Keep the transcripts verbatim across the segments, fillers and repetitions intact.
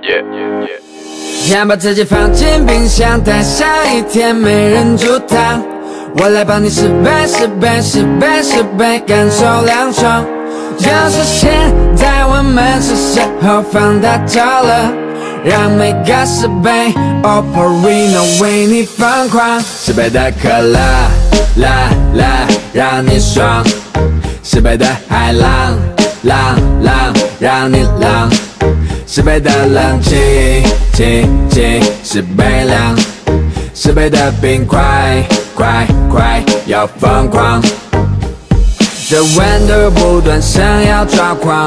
先把自己放进冰箱，待下一天没人煮汤。我来帮你十杯十杯十杯十杯，感受凉爽。就是现在，我们是时候放大招了，让每个十杯 Operino 为你疯狂。十杯的可乐，啦啦，让你爽；十杯的海浪，浪浪，让你浪；十杯的冷气，气气，十杯凉；十杯的冰块，快快要疯狂。这温度不断想要抓狂，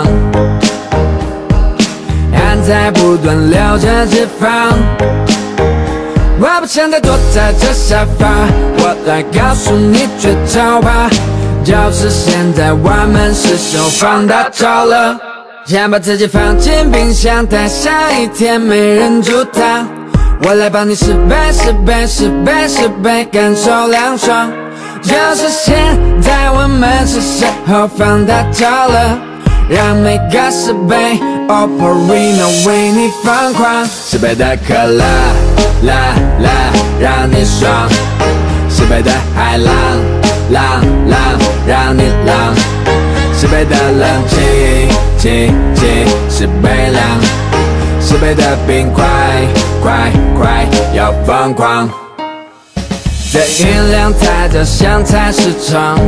汗在不断流着脂肪。我不想再躲在这沙发，我来告诉你绝招吧。就是现在，我们是时候放大招了。先把自己放进冰箱，待下一天没人煮汤。我来帮你十杯十杯十杯十杯，感受凉爽。就是现在，我们是时候放大招了，让每个十杯 Operino 为你疯狂。十杯的可乐，啦啦，让你爽；十杯的海浪，浪浪，让你浪；十杯的冷气，气气，十杯凉；十杯的冰块，快快要疯狂。这音量太大，像菜市场，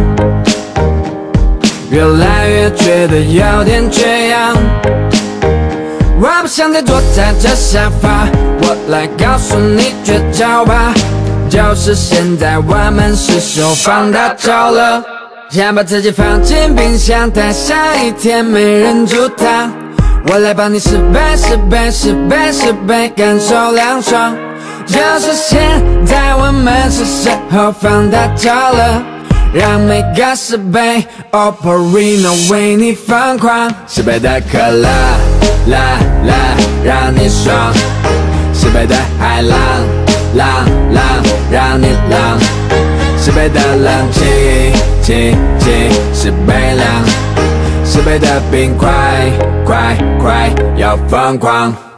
越来越觉得有点缺氧。我不想再躲在这沙发，我来告诉你绝招吧。就是现在，我们是时候放大招了。先把自己放进冰箱，待下一天没人煮汤。我来帮你十杯十杯十杯十杯，感受凉爽。就是现在，我们是时候放大招了，让每个十杯 Operino 为你疯狂。十杯的可乐，啦啦，让你爽；十杯的海浪，浪浪，让你浪；十杯的冷气，气气，十杯凉；十杯的冰块，快快要疯狂。